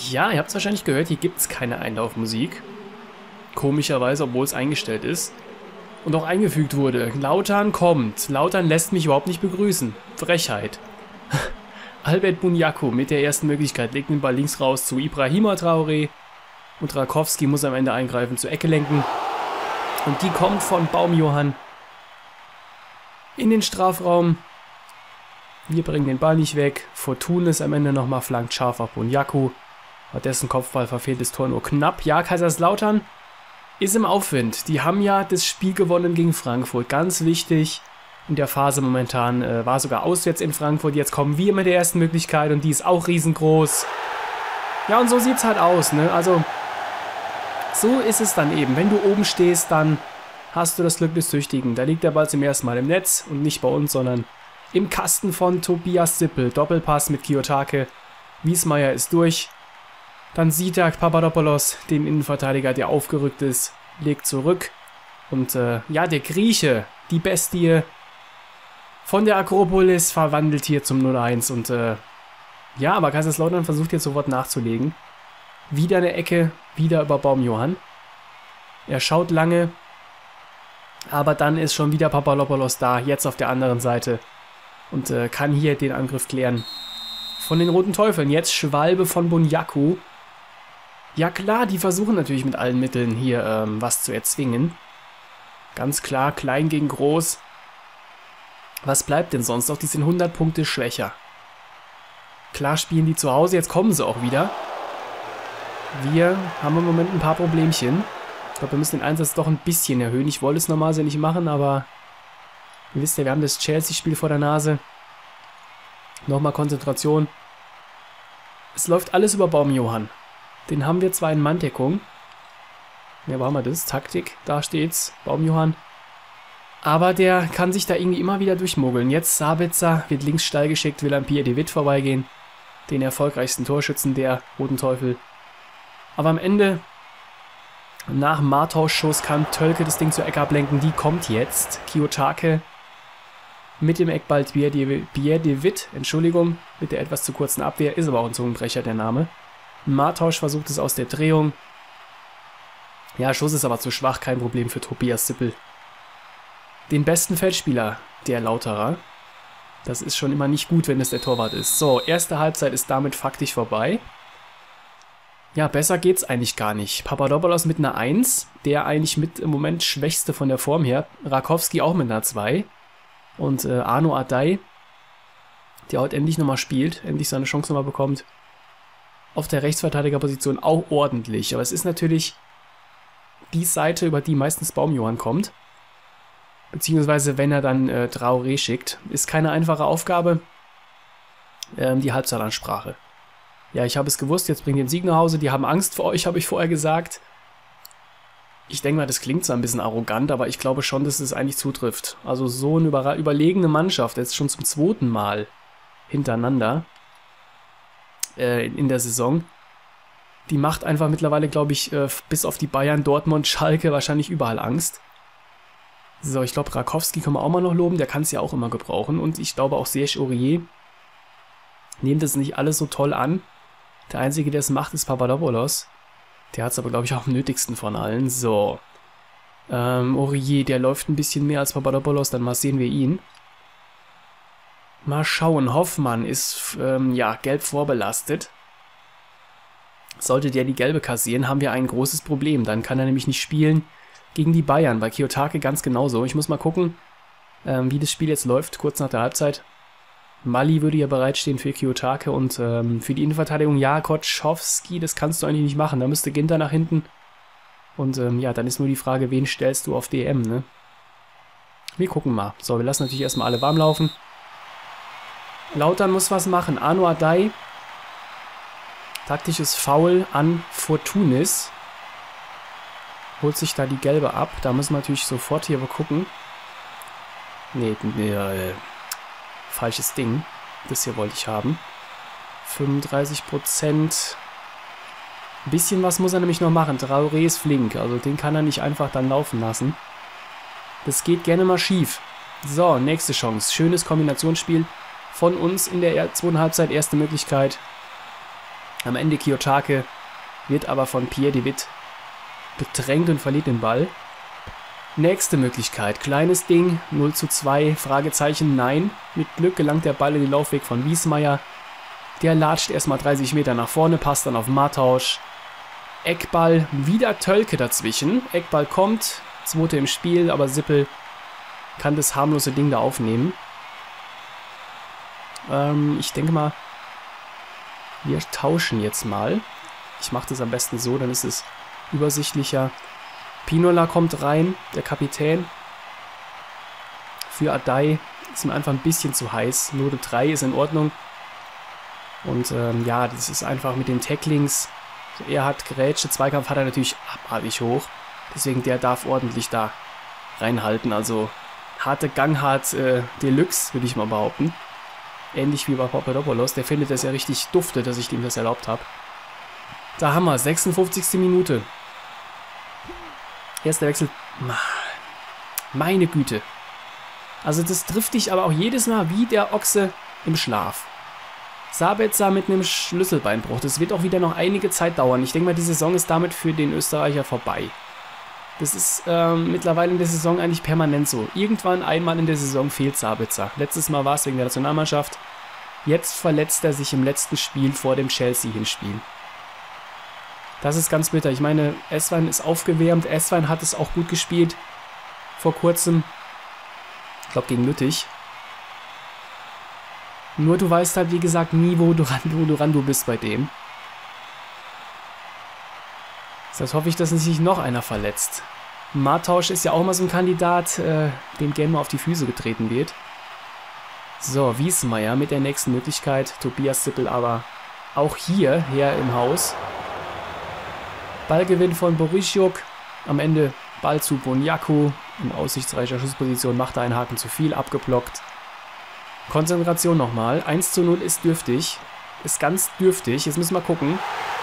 Ja, ihr habt es wahrscheinlich gehört, hier gibt es keine Einlaufmusik. Komischerweise, obwohl es eingestellt ist. Und auch eingefügt wurde. Lautern kommt. Lautern lässt mich überhaupt nicht begrüßen. Frechheit. Albert Bunyaku mit der ersten Möglichkeit legt den Ball links raus zu Ibrahima Traoré. Und Rakowski muss am Ende eingreifen, zur Ecke lenken. Und die kommt von Baumjohann in den Strafraum. Wir bringen den Ball nicht weg. Fortunes am Ende nochmal flankt scharf auf Bunyaku. Hat dessen Kopfball verfehlt das Tor nur knapp. Ja, Kaiserslautern ist im Aufwind. Die haben ja das Spiel gewonnen gegen Frankfurt. Ganz wichtig in der Phase momentan. War sogar auswärts in Frankfurt. Jetzt kommen wir mit der ersten Möglichkeit und die ist auch riesengroß. Ja, und so sieht es halt aus, ne? Also, so ist es dann eben. Wenn du oben stehst, dann hast du das Glück des Tüchtigen. Da liegt der Ball zum ersten Mal im Netz und nicht bei uns, sondern im Kasten von Tobias Sippel. Doppelpass mit Kiyotake. Wiesmeier ist durch. Dann sieht er Papadopoulos, den Innenverteidiger, der aufgerückt ist, legt zurück. Und ja, der Grieche, die Bestie von der Akropolis, verwandelt hier zum 0-1. Und ja, aber Kaiserslautern versucht jetzt sofort nachzulegen. Wieder eine Ecke, wieder über Baumjohann. Er schaut lange, aber dann ist schon wieder Papadopoulos da, jetzt auf der anderen Seite. Und kann hier den Angriff klären. Von den Roten Teufeln, jetzt Schwalbe von Bunyaku. Ja klar, die versuchen natürlich mit allen Mitteln hier was zu erzwingen. Ganz klar, klein gegen groß. Was bleibt denn sonst noch? Die sind 100 Punkte schwächer. Klar spielen die zu Hause, jetzt kommen sie auch wieder. Wir haben im Moment ein paar Problemchen. Ich glaube, wir müssen den Einsatz doch ein bisschen erhöhen. Ich wollte es normalerweise nicht machen, aber ihr wisst ja, wir haben das Chelsea-Spiel vor der Nase. Nochmal Konzentration. Es läuft alles über Baumjohann. Den haben wir zwar in Manndeckung. Ja, wo haben wir das? Taktik, da steht's. Baumjohann. Aber der kann sich da irgendwie immer wieder durchmogeln. Jetzt Sabitzer wird links steil geschickt, will an Pierre de Witt vorbeigehen. Den erfolgreichsten Torschützen der Roten Teufel. Aber am Ende, nach Martaus Schuss, kann Tölke das Ding zur Ecke ablenken. Die kommt jetzt. Kiyotake mit dem Eckball Pierre de Witt. Entschuldigung, mit der etwas zu kurzen Abwehr. Ist aber auch ein Zungenbrecher, der Name. Martausch versucht es aus der Drehung. Ja, Schuss ist aber zu schwach, kein Problem für Tobias Sippel. Den besten Feldspieler der Lauterer. Das ist schon immer nicht gut, wenn es der Torwart ist. So, erste Halbzeit ist damit faktisch vorbei. Ja, besser geht's eigentlich gar nicht. Papadopoulos mit einer 1, der eigentlich mit im Moment schwächste von der Form her. Rakowski auch mit einer 2. Und Arno Adai, der heute endlich nochmal spielt, endlich seine Chance nochmal bekommt. Auf der Rechtsverteidigerposition auch ordentlich. Aber es ist natürlich die Seite, über die meistens Baumjohann kommt. Beziehungsweise wenn er dann Traoré schickt. Ist keine einfache Aufgabe. Die Halbzeitansprache. Ja, ich habe es gewusst, jetzt bringt den Sieg nach Hause. Die haben Angst vor euch, habe ich vorher gesagt. Ich denke mal, das klingt zwar ein bisschen arrogant, aber ich glaube schon, dass es eigentlich zutrifft. Also so eine überlegene Mannschaft, jetzt schon zum 2. Mal hintereinander in der Saison. Die macht einfach mittlerweile, glaube ich, bis auf die Bayern, Dortmund, Schalke wahrscheinlich überall Angst. So, ich glaube, Rakowski können wir auch mal noch loben, der kann es ja auch immer gebrauchen. Und ich glaube auch Serge Aurier nimmt das nicht alles so toll an. Der Einzige, der es macht, ist Papadopoulos. Der hat es aber, glaube ich, auch am nötigsten von allen. So. Aurier, der läuft ein bisschen mehr als Papadopoulos, dann mal sehen wir ihn. Mal schauen, Hoffmann ist, ja, gelb vorbelastet. Sollte der die gelbe kassieren, haben wir ein großes Problem. Dann kann er nämlich nicht spielen gegen die Bayern. Bei Kiyotake ganz genauso. Ich muss mal gucken, wie das Spiel jetzt läuft, kurz nach der Halbzeit. Mali würde ja bereitstehen für Kiyotake und für die Innenverteidigung, ja, Kotschowski, das kannst du eigentlich nicht machen. Da müsste Ginter nach hinten. Und ja, dann ist nur die Frage, wen stellst du auf DM, ne? Wir gucken mal. So, wir lassen natürlich erstmal alle warm laufen. Lautern muss was machen. Arno Adai. Taktisches Foul an Fortunis. Holt sich da die gelbe ab. Da müssen wir natürlich sofort hier gucken. Nee, falsches Ding. Das hier wollte ich haben. 35%. Ein bisschen was muss er nämlich noch machen. Traoré ist flink. Also den kann er nicht einfach dann laufen lassen. Das geht gerne mal schief. So, nächste Chance. Schönes Kombinationsspiel von uns in der zweiten Halbzeit. Erste Möglichkeit. Am Ende Kiyotake wird aber von Pierre de Witt bedrängt und verliert den Ball. Nächste Möglichkeit, kleines Ding, 0:2, Fragezeichen, nein. Mit Glück gelangt der Ball in den Laufweg von Wiesmeier. Der latscht erstmal 30 Meter nach vorne, passt dann auf Martausch. Eckball, wieder Tölke dazwischen. Eckball kommt, zweite im Spiel, aber Sippel kann das harmlose Ding da aufnehmen. Ich denke mal, wir tauschen jetzt mal. Ich mache das am besten so, dann ist es übersichtlicher. Pinola kommt rein, der Kapitän. Für Adai ist mir einfach ein bisschen zu heiß. Note 3 ist in Ordnung. Und ja, das ist einfach mit den Tacklings. Er hat Grätsche, Zweikampf hat er natürlich abartig hoch. Deswegen der darf ordentlich da reinhalten. Also harte Ganghart Deluxe, würde ich mal behaupten. Ähnlich wie bei Papadopoulos. Der findet das ja richtig dufte, dass ich ihm das erlaubt habe. Da haben wir 56. Minute. Erster Wechsel. Meine Güte. Also das trifft dich aber auch jedes Mal wie der Ochse im Schlaf. Sabitzer mit einem Schlüsselbeinbruch. Das wird auch wieder noch einige Zeit dauern. Ich denke mal, die Saison ist damit für den Österreicher vorbei. Das ist mittlerweile in der Saison eigentlich permanent so. Irgendwann einmal in der Saison fehlt Sabitzer. Letztes Mal war es wegen der Nationalmannschaft. Jetzt verletzt er sich im letzten Spiel vor dem Chelsea-Hinspiel. Das ist ganz bitter. Ich meine, Eswein ist aufgewärmt. Eswein hat es auch gut gespielt. Vor kurzem. Ich glaube gegen Lüttich. Nur du weißt halt, wie gesagt, nie, wo du ran bist bei dem. Deshalb hoffe ich, dass sich noch einer verletzt. Martausch ist ja auch mal so ein Kandidat, dem gerne mal auf die Füße getreten wird. So, Wiesmeier mit der nächsten Möglichkeit. Tobias Sippel aber auch hier her im Haus. Ballgewinn von Borisjuk. Am Ende Ball zu Boniaku. In aussichtsreicher Schussposition macht er einen Haken zu viel, abgeblockt. Konzentration nochmal. 1:0 ist dürftig. Ist ganz dürftig. Jetzt müssen wir gucken.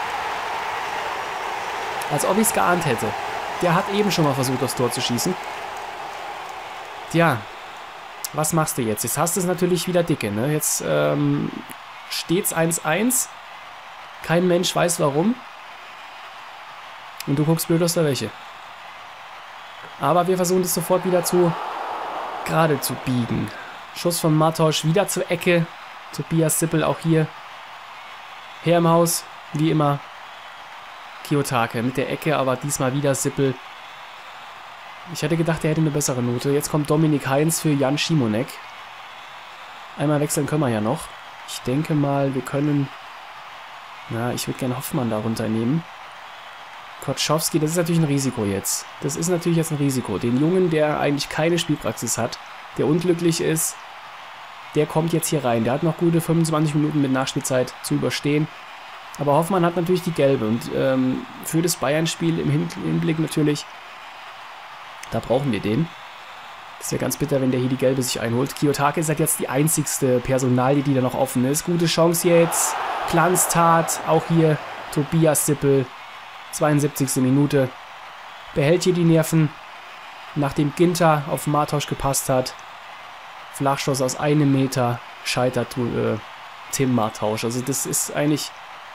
Als ob ich es geahnt hätte. Der hat eben schon mal versucht, aufs Tor zu schießen. Tja, was machst du jetzt? Jetzt hast du es natürlich wieder dicke, ne? Jetzt steht's 1:1. Kein Mensch weiß warum. Und du guckst blöd aus der Wäsche. Aber wir versuchen das sofort wieder gerade zu biegen. Schuss von Martausch wieder zur Ecke. Tobias Sippel auch hier. Her im Haus, wie immer. Kiyotake mit der Ecke, aber diesmal wieder Sippel. Ich hätte gedacht, er hätte eine bessere Note. Jetzt kommt Dominik Heinz für Jan Schimonek. Einmal wechseln können wir ja noch. Ich denke mal, wir können... Na, ich würde gerne Hoffmann da runternehmen. Kotschowski, das ist natürlich ein Risiko jetzt. Das ist natürlich jetzt ein Risiko. Den Jungen, der eigentlich keine Spielpraxis hat, der unglücklich ist, der kommt jetzt hier rein. Der hat noch gute 25 Minuten mit Nachspielzeit zu überstehen. Aber Hoffmann hat natürlich die gelbe. Und für das Bayern-Spiel im Hinblick natürlich, da brauchen wir den. Das ist ja ganz bitter, wenn der hier die gelbe sich einholt. Kiyotake ist halt jetzt die einzigste Personalie, die da noch offen ist. Gute Chance jetzt. Klanstat, auch hier Tobias Sippel. 72. Minute. Behält hier die Nerven, nachdem Ginter auf Martausch gepasst hat. Flachschuss aus 1 Meter. Scheitert Tim Martausch. Also das ist eigentlich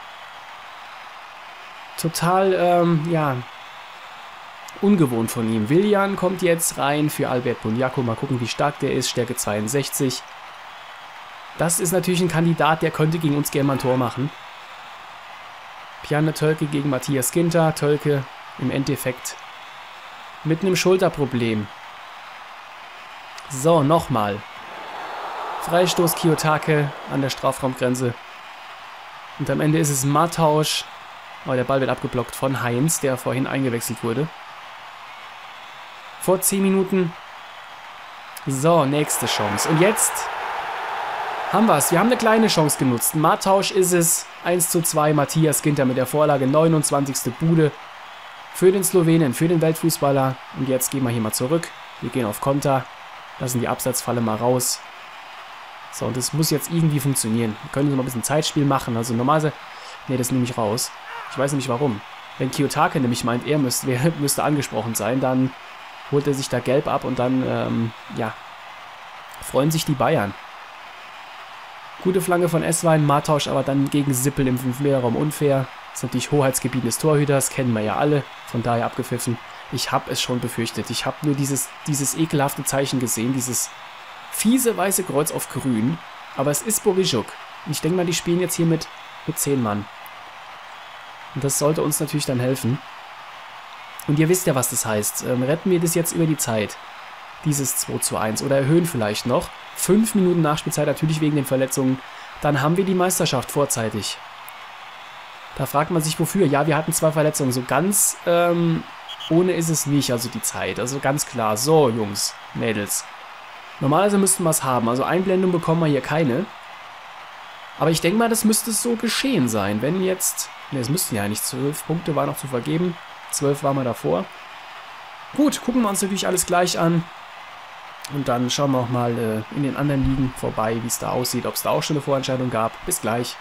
total, ja, ungewohnt von ihm. Willian kommt jetzt rein für Albert Boniaku. Mal gucken, wie stark der ist. Stärke 62. Das ist natürlich ein Kandidat, der könnte gegen uns gerne mal ein Tor machen. Pjanne Tölke gegen Matthias Ginter. Tölke im Endeffekt mit einem Schulterproblem. So, nochmal. Freistoß Kiyotake an der Strafraumgrenze. Und am Ende ist es Martausch. Oh, der Ball wird abgeblockt von Heinz, der vorhin eingewechselt wurde. Vor 10 Minuten. So, nächste Chance. Und jetzt haben wir es. Wir haben eine kleine Chance genutzt. Martausch ist es. 1:2. Matthias Ginter mit der Vorlage. 29. Bude für den Slowenen, für den Weltfußballer. Und jetzt gehen wir hier mal zurück. Wir gehen auf Konter. Lassen die Abseitsfalle mal raus. So, und das muss jetzt irgendwie funktionieren. Wir können so mal ein bisschen Zeitspiel machen. Also normalerweise... Ne, das nehme ich raus. Ich weiß nämlich warum. Wenn Kiyotake nämlich meint, er müsste angesprochen sein, dann holt er sich da gelb ab und dann, ja, freuen sich die Bayern. Gute Flanke von Esswein, Martausch aber dann gegen Sippel im 5-Meter-Raum unfair. Das ist natürlich Hoheitsgebiet des Torhüters, kennen wir ja alle, von daher abgepfiffen. Ich habe es schon befürchtet. Ich habe nur dieses ekelhafte Zeichen gesehen, dieses fiese weiße Kreuz auf grün. Aber es ist Borisjuk. Und ich denke mal, die spielen jetzt hier mit 10 Mann. Und das sollte uns natürlich dann helfen. Und ihr wisst ja, was das heißt. Retten wir das jetzt über die Zeit, dieses 2:1, oder erhöhen vielleicht noch. 5 Minuten Nachspielzeit, natürlich wegen den Verletzungen. Dann haben wir die Meisterschaft vorzeitig. Da fragt man sich, wofür. Ja, wir hatten 2 Verletzungen. So ganz ohne ist es nicht, also die Zeit. Also ganz klar. So, Jungs, Mädels. Normalerweise müssten wir es haben. Also Einblendung bekommen wir hier keine. Aber ich denke mal, das müsste so geschehen sein. Wenn jetzt... Ne, es müssten ja nicht 12 Punkte war noch zu vergeben. 12 waren wir davor. Gut, gucken wir uns natürlich alles gleich an. Und dann schauen wir auch mal in den anderen Ligen vorbei, wie es da aussieht. Ob es da auch schon eine Vorentscheidung gab. Bis gleich.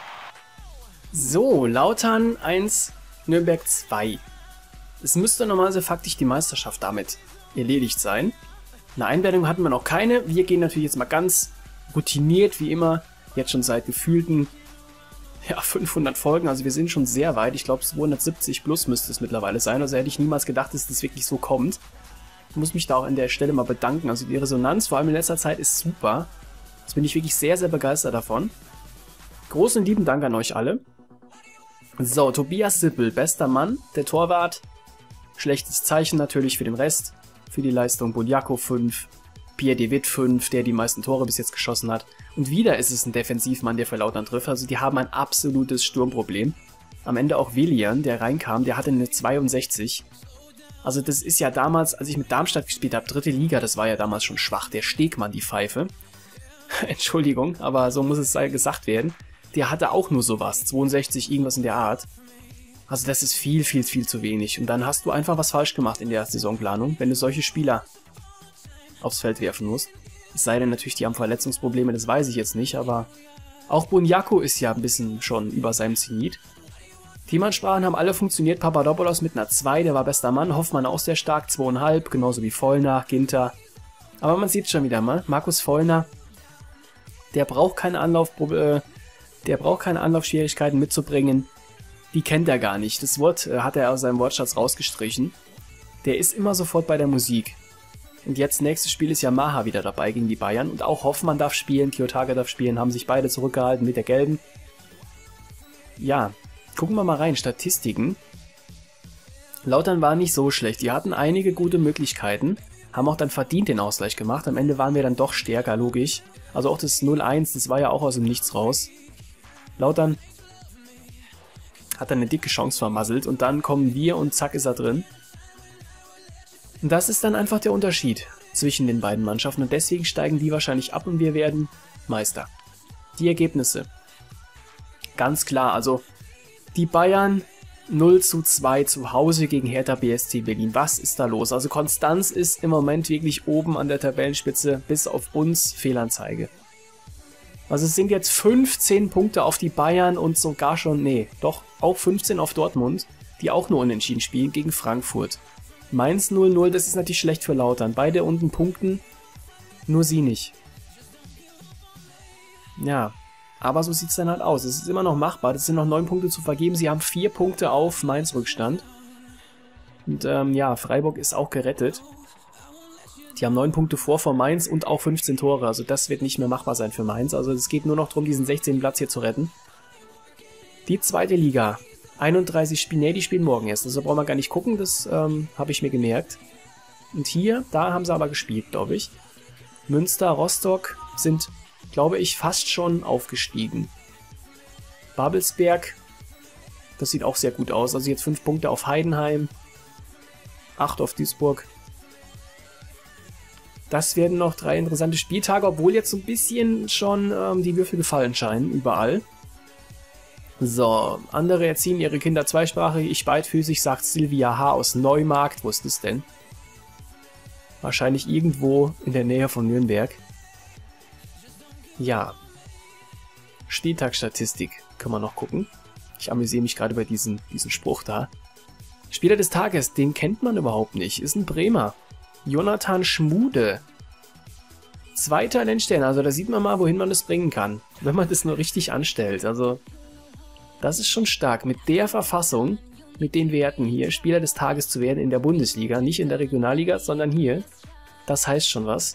So, Lautern 1, Nürnberg 2. Es müsste normalerweise faktisch die Meisterschaft damit erledigt sein. Eine Einblendung hatten wir noch keine. Wir gehen natürlich jetzt mal ganz routiniert, wie immer, jetzt schon seit gefühlten 500 Folgen. Also wir sind schon sehr weit. Ich glaube, 270 plus müsste es mittlerweile sein. Also hätte ich niemals gedacht, dass das wirklich so kommt. Ich muss mich da auch an der Stelle mal bedanken. Also die Resonanz, vor allem in letzter Zeit, ist super. Jetzt bin ich wirklich sehr, sehr begeistert davon. Großen lieben Dank an euch alle. So, Tobias Sippel, bester Mann, der Torwart. Schlechtes Zeichen natürlich für den Rest. Für die Leistung Buljako 5, Pierre de Witt 5, der die meisten Tore bis jetzt geschossen hat. Und wieder ist es ein Defensivmann, der für Lautern trifft. Also die haben ein absolutes Sturmproblem. Am Ende auch Willian, der reinkam, der hatte eine 62. Also das ist ja damals, als ich mit Darmstadt gespielt habe, 3. Liga, das war ja damals schon schwach. Der Stegmann, die Pfeife. Entschuldigung, aber so muss es gesagt werden. Der hatte auch nur sowas, 62, irgendwas in der Art. Also das ist viel, viel, viel zu wenig. Und dann hast du einfach was falsch gemacht in der Saisonplanung, wenn du solche Spieler aufs Feld werfen musst. Es sei denn natürlich, die haben Verletzungsprobleme, das weiß ich jetzt nicht, aber auch Buljako ist ja ein bisschen schon über seinem Zenit. Teamansprachen haben alle funktioniert, Papadopoulos mit einer 2, der war bester Mann, Hoffmann auch sehr stark, 2,5, genauso wie Vollner, Ginter. Aber man sieht schon wieder mal, Markus Vollner, der braucht keine Anlaufschwierigkeiten mitzubringen. Die kennt er gar nicht. Das Wort hat er aus seinem Wortschatz rausgestrichen. Der ist immer sofort bei der Musik. Und jetzt, nächstes Spiel ist ja Maha wieder dabei gegen die Bayern. Und auch Hoffmann darf spielen, Kiyotake darf spielen, haben sich beide zurückgehalten mit der gelben. Ja, gucken wir mal rein. Statistiken. Lautern war nicht so schlecht. Die hatten einige gute Möglichkeiten. Haben auch dann verdient den Ausgleich gemacht. Am Ende waren wir dann doch stärker, logisch. Also auch das 0:1, das war ja auch aus dem Nichts raus. Lautern hat dann eine dicke Chance vermasselt und dann kommen wir und zack ist er drin. Und das ist dann einfach der Unterschied zwischen den beiden Mannschaften und deswegen steigen die wahrscheinlich ab und wir werden Meister. Die Ergebnisse. Ganz klar, also die Bayern 0:2 zu Hause gegen Hertha BSC Berlin. Was ist da los? Also Konstanz ist im Moment wirklich oben an der Tabellenspitze, bis auf uns Fehlanzeige. Also es sind jetzt 15 Punkte auf die Bayern und sogar schon, auch 15 auf Dortmund, die auch nur unentschieden spielen gegen Frankfurt. Mainz 0:0, das ist natürlich schlecht für Lautern. Beide unten punkten, nur sie nicht. Ja, aber so sieht es dann halt aus. Es ist immer noch machbar, es sind noch 9 Punkte zu vergeben. Sie haben 4 Punkte auf Mainz Rückstand. Und ja, Freiburg ist auch gerettet. Die haben 9 Punkte vor Mainz und auch 15 Tore. Also das wird nicht mehr machbar sein für Mainz. Also es geht nur noch darum, diesen 16. Platz hier zu retten. Die zweite Liga. 31 Spiele, die spielen morgen erst. Also brauchen wir gar nicht gucken, das habe ich mir gemerkt. Und hier, da haben sie aber gespielt, glaube ich. Münster, Rostock sind, glaube ich, fast schon aufgestiegen. Babelsberg, das sieht auch sehr gut aus. Also jetzt 5 Punkte auf Heidenheim, 8 auf Duisburg. Das werden noch 3 interessante Spieltage, obwohl jetzt so ein bisschen schon die Würfel gefallen scheinen, überall. So, andere erziehen ihre Kinder zweisprachig, ich beidfüßig, sagt Silvia H. aus Neumarkt. Wo ist das denn? Wahrscheinlich irgendwo in der Nähe von Nürnberg. Ja. Spieltagsstatistik können wir noch gucken. Ich amüsiere mich gerade über diesen Spruch da. Spieler des Tages, den kennt man überhaupt nicht. Ist ein Bremer. Jonathan Schmude. 2 Talentsterne, also da sieht man mal, wohin man das bringen kann, wenn man das nur richtig anstellt. Also, das ist schon stark. Mit der Verfassung, mit den Werten hier, Spieler des Tages zu werden in der Bundesliga, nicht in der Regionalliga, sondern hier, das heißt schon was.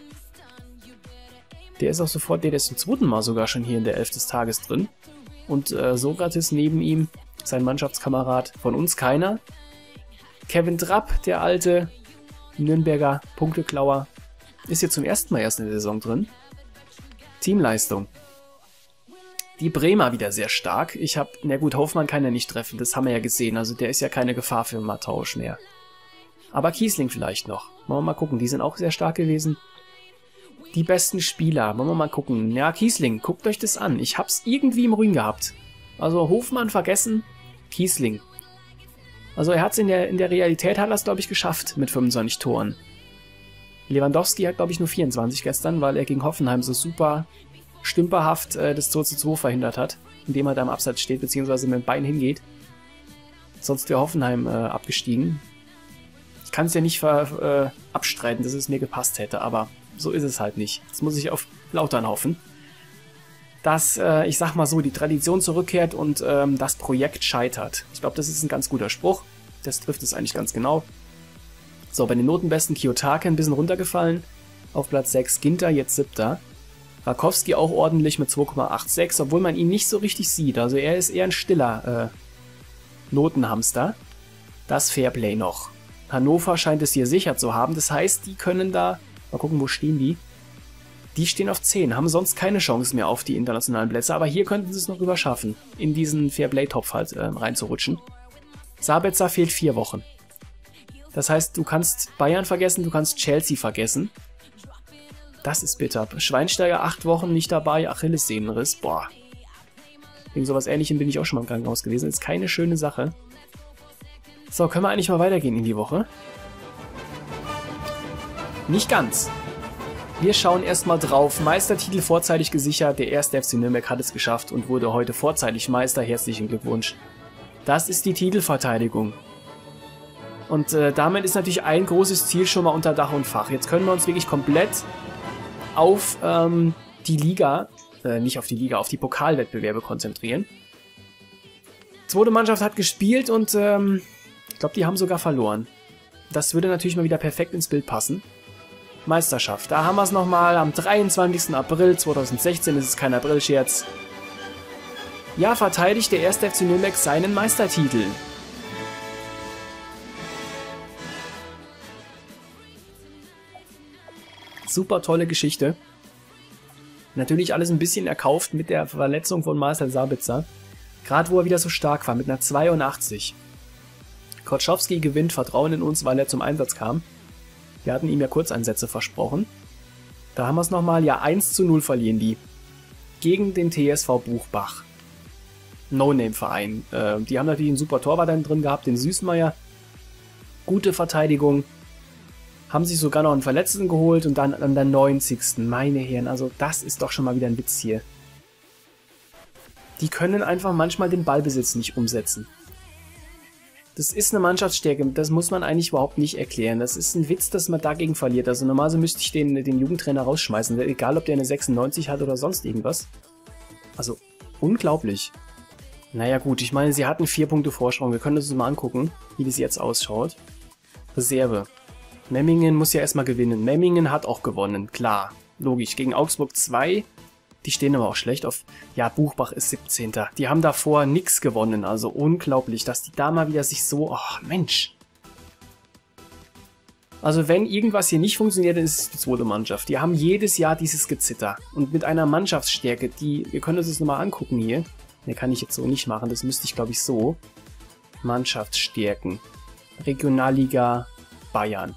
Der ist auch sofort, der ist zum 2. Mal sogar schon hier in der 11 des Tages drin. Und Sokrates neben ihm, sein Mannschaftskamerad, von uns keiner. Kevin Trapp, der alte Nürnberger Punkteklauer, ist hier zum ersten Mal erst in der Saison drin. Teamleistung. Die Bremer wieder sehr stark. Na gut, Hoffmann kann ja nicht treffen, das haben wir ja gesehen. Also der ist ja keine Gefahr für Matausch mehr. Aber Kiesling vielleicht noch. Wollen wir mal gucken, die sind auch sehr stark gewesen. Die besten Spieler, wollen wir mal gucken. Ja, Kiesling, guckt euch das an. Ich hab's irgendwie im Ruin gehabt. Also Hofmann vergessen, Kiesling. Also er hat's in der Realität, hat er es, glaube ich, geschafft mit 25 Toren. Lewandowski hat, glaube ich, nur 24 gestern, weil er gegen Hoffenheim so super stümperhaft das 2:2 verhindert hat, indem er da im Abseits steht, beziehungsweise mit dem Bein hingeht. Sonst wäre Hoffenheim abgestiegen. Ich kann es ja nicht abstreiten, dass es mir gepasst hätte, aber so ist es halt nicht. Jetzt muss ich auf Lautern hoffen, dass, ich sag mal so, die Tradition zurückkehrt und das Projekt scheitert. Ich glaube, das ist ein ganz guter Spruch. Das trifft es eigentlich ganz genau. So, bei den Notenbesten Kiyotake ein bisschen runtergefallen. Auf Platz 6 Ginter, jetzt 7. Rakowski auch ordentlich mit 2,86, obwohl man ihn nicht so richtig sieht. Also er ist eher ein stiller Notenhamster. Das Fairplay noch. Hannover scheint es hier sicher zu haben. Das heißt, die können da... Mal gucken, wo stehen die? Die stehen auf 10, haben sonst keine Chance mehr auf die internationalen Plätze. Aber hier könnten sie es noch rüber schaffen, in diesen Fairplay-Topf halt reinzurutschen. Sabitzer fehlt 4 Wochen. Das heißt, du kannst Bayern vergessen, du kannst Chelsea vergessen. Das ist bitter. Schweinsteiger 8 Wochen nicht dabei, Achillessehnenriss. Boah. Wegen sowas Ähnlichem bin ich auch schon mal im Krankenhaus gewesen. Ist keine schöne Sache. So, können wir eigentlich mal weitergehen in die Woche? Nicht ganz. Wir schauen erstmal drauf. Meistertitel vorzeitig gesichert. Der 1. FC Nürnberg hat es geschafft und wurde heute vorzeitig Meister. Herzlichen Glückwunsch. Das ist die Titelverteidigung. Und damit ist natürlich ein großes Ziel schon mal unter Dach und Fach. Jetzt können wir uns wirklich komplett auf die Liga, nicht auf die Liga, auf die Pokalwettbewerbe konzentrieren. Zweite Mannschaft hat gespielt und ich glaube, die haben sogar verloren. Das würde natürlich mal wieder perfekt ins Bild passen. Meisterschaft, da haben wir es nochmal am 23. April 2016, das ist kein Aprilscherz. Ja, verteidigt der 1. FC Nürnberg seinen Meistertitel. Super tolle Geschichte. Natürlich alles ein bisschen erkauft mit der Verletzung von Marcel Sabitzer. Gerade wo er wieder so stark war, mit einer 82. Koczowski gewinnt Vertrauen in uns, weil er zum Einsatz kam. Wir hatten ihm ja Kurzeinsätze versprochen. Da haben wir es nochmal, ja 1:0 verlieren die. Gegen den TSV Buchbach. No-Name-Verein. Die haben natürlich einen super Torwart dann drin gehabt, den Süßmeier. Gute Verteidigung. Haben sich sogar noch einen Verletzten geholt und dann an der 90. Meine Herren, also das ist doch schon mal wieder ein Witz hier. Die können einfach manchmal den Ballbesitz nicht umsetzen. Das ist eine Mannschaftsstärke, das muss man eigentlich überhaupt nicht erklären. Das ist ein Witz, dass man dagegen verliert. Also normalerweise müsste ich den Jugendtrainer rausschmeißen, egal ob der eine 96 hat oder sonst irgendwas. Also unglaublich. Naja gut, ich meine, sie hatten 4 Punkte Vorsprung. Wir können uns mal angucken, wie das jetzt ausschaut. Reserve. Memmingen muss ja erstmal gewinnen. Memmingen hat auch gewonnen, klar. Logisch, gegen Augsburg 2. Die stehen aber auch schlecht auf... Ja, Buchbach ist 17. Die haben davor nichts gewonnen. Also unglaublich, dass die da mal wieder sich so... Oh, Mensch. Also wenn irgendwas hier nicht funktioniert, dann ist es die zweite Mannschaft. Die haben jedes Jahr dieses Gezitter. Und mit einer Mannschaftsstärke, die... Wir können uns das nochmal angucken hier. Ne, kann ich jetzt so nicht machen. Das müsste ich, glaube ich, so. Mannschaftsstärken. Regionalliga Bayern.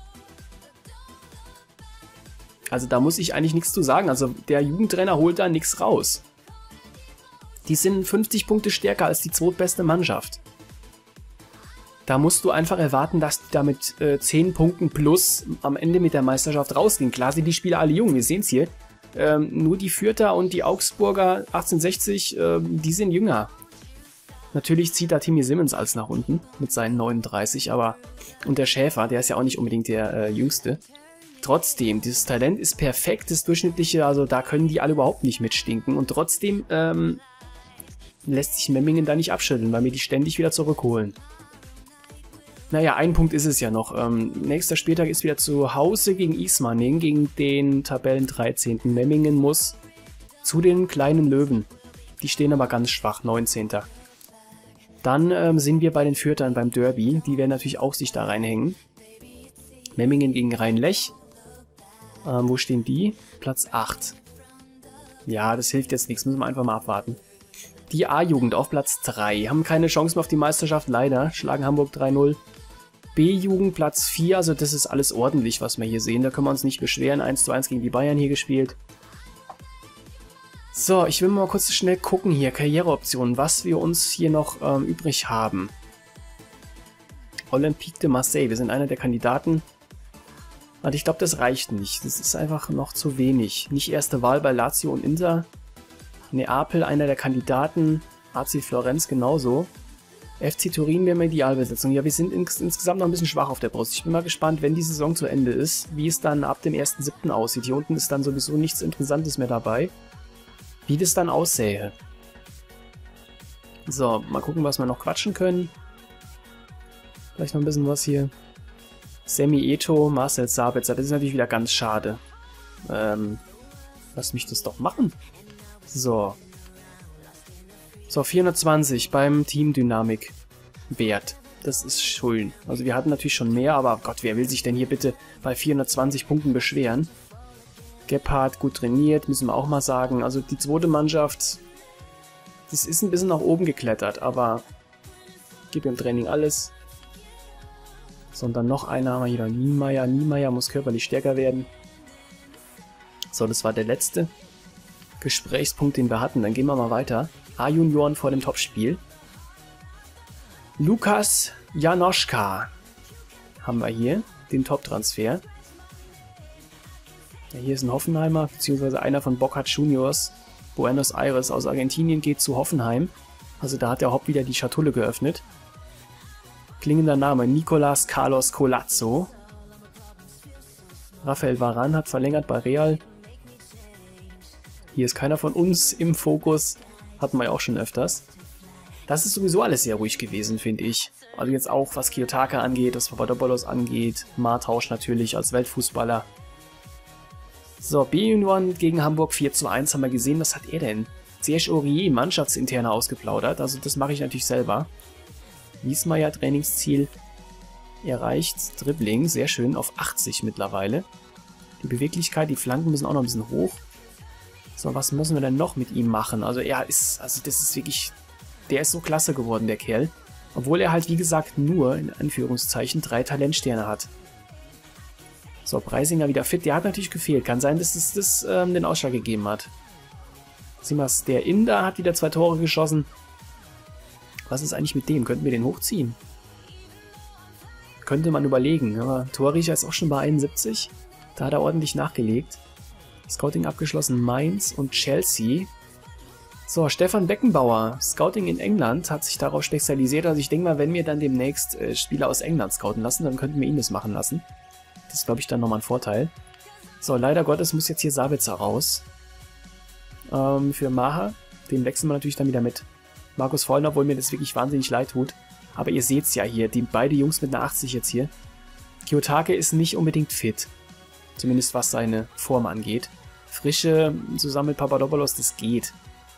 Also da muss ich eigentlich nichts zu sagen. Also der Jugendtrainer holt da nichts raus. Die sind 50 Punkte stärker als die zweitbeste Mannschaft. Da musst du einfach erwarten, dass die da mit 10 Punkten plus am Ende mit der Meisterschaft rausgehen. Klar sind die Spieler alle jung, wir sehen es hier. Nur die Fürther und die Augsburger 1860, die sind jünger. Natürlich zieht da Timmy Simmons als nach unten mit seinen 39, aber... Und der Schäfer, der ist ja auch nicht unbedingt der Jüngste. Trotzdem, dieses Talent ist perfekt, das Durchschnittliche, also da können die alle überhaupt nicht mitstinken. Und trotzdem lässt sich Memmingen da nicht abschütteln, weil wir die ständig wieder zurückholen. Naja, ein Punkt ist es ja noch. Nächster Spieltag ist wieder zu Hause gegen Ismaning, gegen den Tabellen 13. Memmingen muss zu den kleinen Löwen. Die stehen aber ganz schwach, 19. Dann sind wir bei den Fürtern beim Derby. Die werden natürlich auch sich da reinhängen. Memmingen gegen Rhein-Lech. Wo stehen die? Platz 8. Ja, das hilft jetzt nichts, müssen wir einfach mal abwarten. Die A-Jugend auf Platz 3. Haben keine Chance mehr auf die Meisterschaft, leider. Schlagen Hamburg 3-0. B-Jugend Platz 4, also das ist alles ordentlich, was wir hier sehen. Da können wir uns nicht beschweren. 1:1 gegen die Bayern hier gespielt. So, ich will mal kurz schnell gucken hier. Karriereoptionen, was wir uns hier noch übrig haben. Olympique de Marseille, wir sind einer der Kandidaten. Und ich glaube, das reicht nicht. Das ist einfach noch zu wenig. Nicht erste Wahl bei Lazio und Inter. Neapel, einer der Kandidaten. AC Florenz genauso. FC Turin wäre eine Idealbesetzung. Ja, wir sind insgesamt noch ein bisschen schwach auf der Brust. Ich bin mal gespannt, wenn die Saison zu Ende ist, wie es dann ab dem 1.7. aussieht. Hier unten ist dann sowieso nichts Interessantes mehr dabei. Wie das dann aussähe. So, mal gucken, was wir noch quatschen können. Vielleicht noch ein bisschen was hier. Semi Eto, Marcel Sabitzer. Das ist natürlich wieder ganz schade. Lass mich das doch machen. So. So, 420 beim Teamdynamik-Wert. Das ist schön. Also wir hatten natürlich schon mehr, aber Gott, wer will sich denn hier bitte bei 420 Punkten beschweren? Gebhardt gut trainiert, müssen wir auch mal sagen. Also die zweite Mannschaft, das ist ein bisschen nach oben geklettert, aber gib im Training alles. So, und dann noch einer haben wir hier, Niemeyer. Niemeyer muss körperlich stärker werden. So, das war der letzte Gesprächspunkt, den wir hatten. Dann gehen wir mal weiter. A-Junioren vor dem Topspiel. Lukas Janoschka haben wir hier, den Top-Transfer. Ja, hier ist ein Hoffenheimer, beziehungsweise einer von Boca Juniors. Buenos Aires aus Argentinien geht zu Hoffenheim. Also da hat der Hopp wieder die Schatulle geöffnet. Klingender Name, Nicolas Carlos Colazzo. Rafael Varane hat verlängert bei Real. Hier ist keiner von uns im Fokus. Hatten wir ja auch schon öfters. Das ist sowieso alles sehr ruhig gewesen, finde ich. Also jetzt auch, was Kiyotaka angeht, was Papadopoulos angeht. Martausch natürlich als Weltfußballer. So, B-Junioren gegen Hamburg 4:1 haben wir gesehen. Was hat er denn? Serge Aurier, Mannschaftsinterne ausgeplaudert. Also das mache ich natürlich selber. Wiesmeier, Trainingsziel erreicht. Dribbling, sehr schön, auf 80 mittlerweile. Die Beweglichkeit, die Flanken müssen auch noch ein bisschen hoch. So, was müssen wir denn noch mit ihm machen? Also er ist, also das ist wirklich, der ist so klasse geworden, der Kerl. Obwohl er halt, wie gesagt, nur, in Anführungszeichen, 3 Talentsterne hat. So, Preisinger wieder fit, der hat natürlich gefehlt. Kann sein, dass das den Ausschlag gegeben hat. Sieh mal, der Inder hat wieder 2 Tore geschossen. Was ist eigentlich mit dem? Könnten wir den hochziehen? Könnte man überlegen, aber Torriecher ist auch schon bei 71. Da hat er ordentlich nachgelegt. Scouting abgeschlossen, Mainz und Chelsea. So, Stefan Beckenbauer, Scouting in England, hat sich darauf spezialisiert. Also ich denke mal, wenn wir dann demnächst Spieler aus England scouten lassen, dann könnten wir ihn das machen lassen. Das ist, glaube ich, dann nochmal ein Vorteil. So, leider Gottes muss jetzt hier Sabitzer raus. Für Maha, den wechseln wir natürlich dann wieder mit Markus Vollner, obwohl mir das wirklich wahnsinnig leid tut. Aber ihr seht es ja hier, beide Jungs mit einer 80 jetzt hier. Kiyotake ist nicht unbedingt fit. Zumindest was seine Form angeht. Frische zusammen mit Papadopoulos, das geht.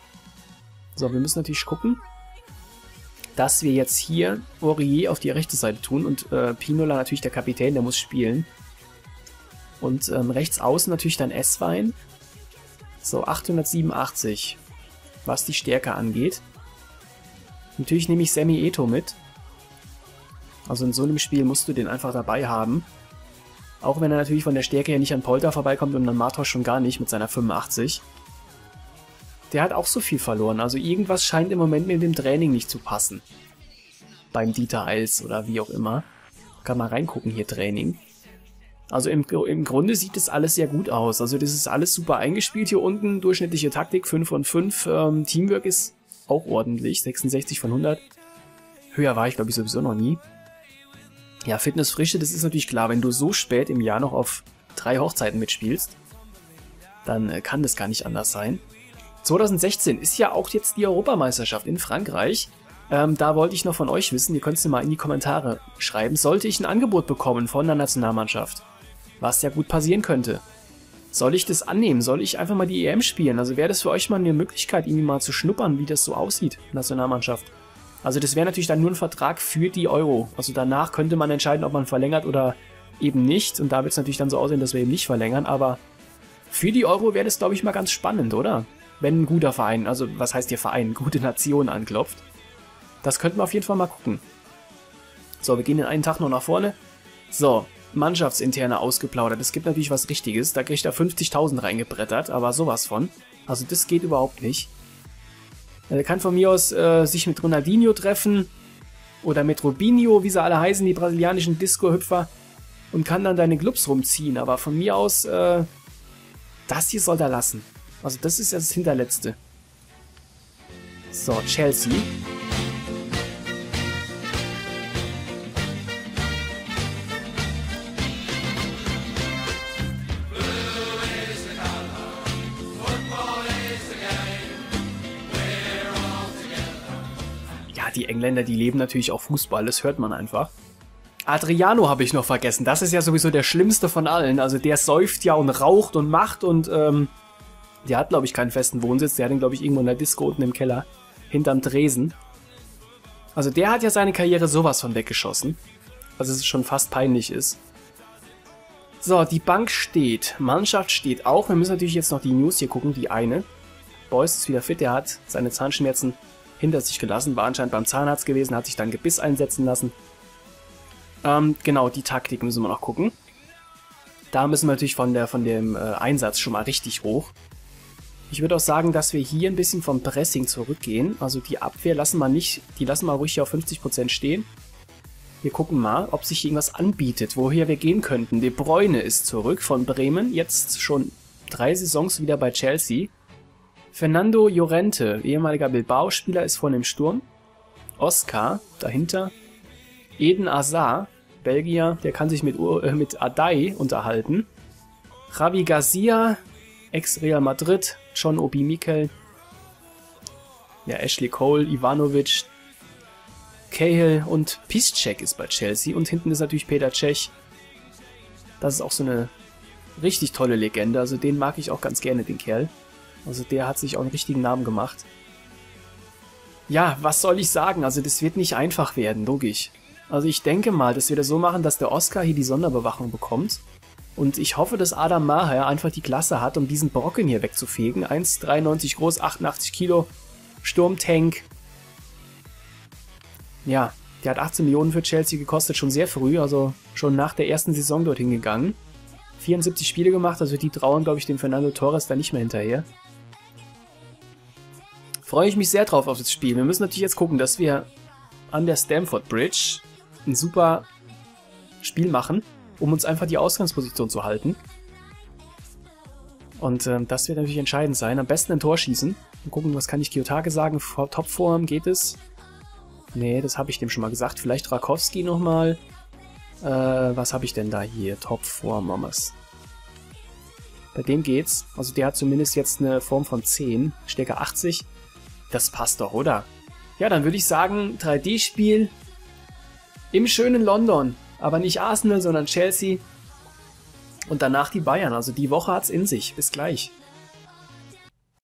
So, wir müssen natürlich gucken, dass wir jetzt hier Aurier auf die rechte Seite tun und Pinola natürlich der Kapitän, der muss spielen. Und rechts außen natürlich dann Esswein. So, 887, was die Stärke angeht. Natürlich nehme ich Semi Eto mit. Also in so einem Spiel musst du den einfach dabei haben. Auch wenn er natürlich von der Stärke her nicht an Polter vorbeikommt und an Martausch schon gar nicht mit seiner 85. Der hat auch so viel verloren. Also irgendwas scheint im Moment mit dem Training nicht zu passen. Beim Dieter Eils oder wie auch immer. Kann mal reingucken hier, Training. Also im Grunde sieht das alles sehr gut aus. Also das ist alles super eingespielt hier unten. Durchschnittliche Taktik 5 von 5. Teamwork ist auch ordentlich. 66 von 100. Höher war ich, glaube ich, sowieso noch nie. Ja, Fitnessfrische, das ist natürlich klar. Wenn du so spät im Jahr noch auf 3 Hochzeiten mitspielst, dann kann das gar nicht anders sein. 2016 ist ja auch jetzt die Europameisterschaft in Frankreich. Da wollte ich noch von euch wissen, ihr könnt es mal in die Kommentare schreiben, sollte ich ein Angebot bekommen von der Nationalmannschaft, was ja gut passieren könnte. Soll ich das annehmen? Soll ich einfach mal die EM spielen? Also wäre das für euch mal eine Möglichkeit, irgendwie mal zu schnuppern, wie das so aussieht, Nationalmannschaft? Also das wäre natürlich dann nur ein Vertrag für die Euro. Also danach könnte man entscheiden, ob man verlängert oder eben nicht. Und da wird es natürlich dann so aussehen, dass wir eben nicht verlängern. Aber für die Euro wäre das, glaube ich, mal ganz spannend, oder? Wenn ein guter Verein, also was heißt hier Verein, gute Nation anklopft. Das könnten wir auf jeden Fall mal gucken. So, wir gehen den einen Tag noch nach vorne. So, Mannschaftsinterne ausgeplaudert. Es gibt natürlich was Richtiges. Da kriegt er 50.000 reingebrettert, aber sowas von. Also das geht überhaupt nicht. Er kann von mir aus sich mit Ronaldinho treffen oder mit Robinho, wie sie alle heißen, die brasilianischen Disco-Hüpfer, und kann dann deine Clubs rumziehen. Aber von mir aus, das hier soll er lassen. Also das ist das Hinterletzte. So, Chelsea. Die Engländer, die leben natürlich auch Fußball, das hört man einfach. Adriano habe ich noch vergessen, das ist ja sowieso der schlimmste von allen. Also der säuft ja und raucht und macht und der hat, glaube ich, keinen festen Wohnsitz. Der hat ihn, glaube ich, irgendwo in der Disco unten im Keller, hinterm Tresen. Also der hat ja seine Karriere sowas von weggeschossen. Also es schon fast peinlich ist. So, die Bank steht, Mannschaft steht auch. Wir müssen natürlich jetzt noch die News hier gucken, die eine. Boyce ist wieder fit, der hat seine Zahnschmerzen hinter sich gelassen, war anscheinend beim Zahnarzt gewesen, hat sich dann Gebiss einsetzen lassen. Genau, die Taktik müssen wir noch gucken. Da müssen wir natürlich von dem Einsatz schon mal richtig hoch. Ich würde auch sagen, dass wir hier ein bisschen vom Pressing zurückgehen. Also die Abwehr lassen wir nicht, die lassen wir ruhig hier auf 50% stehen. Wir gucken mal, ob sich irgendwas anbietet, woher wir gehen könnten. De Bruyne ist zurück von Bremen, jetzt schon 3 Saisons wieder bei Chelsea. Fernando Llorente, ehemaliger Bilbao-Spieler, ist vorne im Sturm. Oscar, dahinter. Eden Hazard, Belgier, der kann sich mit Adai unterhalten. Javi Garcia, Ex-Real Madrid. John Obi Mikel. Ja, Ashley Cole, Ivanovic, Cahill und Piszczek ist bei Chelsea. Und hinten ist natürlich Peter Cech. Das ist auch so eine richtig tolle Legende. Also den mag ich auch ganz gerne, den Kerl. Also der hat sich auch einen richtigen Namen gemacht. Ja, was soll ich sagen? Also das wird nicht einfach werden, logisch. Also ich denke mal, dass wir das so machen, dass der Oscar hier die Sonderbewachung bekommt. Und ich hoffe, dass Adam Maher einfach die Klasse hat, um diesen Brocken hier wegzufegen. 1,93 groß, 88 Kilo, Sturmtank. Ja, der hat 18 Millionen für Chelsea gekostet, schon sehr früh, also schon nach der ersten Saison dorthin gegangen. 74 Spiele gemacht, also die trauern, glaube ich, dem Fernando Torres da nicht mehr hinterher. Freue ich mich sehr drauf auf das Spiel. Wir müssen natürlich jetzt gucken, dass wir an der Stamford Bridge ein super Spiel machen, um uns einfach die Ausgangsposition zu halten. Und das wird natürlich entscheidend sein. Am besten ein Tor schießen. Und gucken, was kann ich Kiyotake sagen? Topform, geht es? Nee, das habe ich dem schon mal gesagt. Vielleicht Rakowski nochmal. Was habe ich denn da hier? Topform, Mamas. Bei dem geht's. Also der hat zumindest jetzt eine Form von 10. Stärke 80. Das passt doch, oder? Ja, dann würde ich sagen, 3D-Spiel im schönen London. Aber nicht Arsenal, sondern Chelsea. Und danach die Bayern. Also die Woche hat's in sich. Bis gleich.